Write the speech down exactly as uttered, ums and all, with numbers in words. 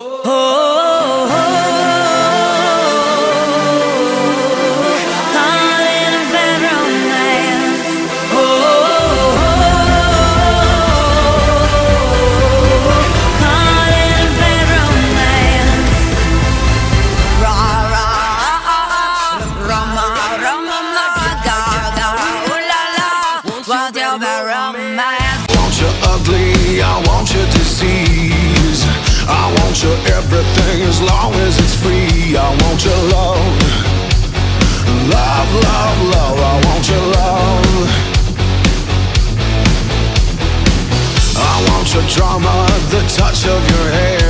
Oh, oh, oh, call it a bad romance. Oh, oh, oh, call it a bad romance. Rah, rah, rama, rama, gaga, ooh la la, what's your bad romance? I want you ugly, I want you disease, I want your everything as long as it's free. I want your love, love, love, love. I want your love. I want your drama, the touch of your hair.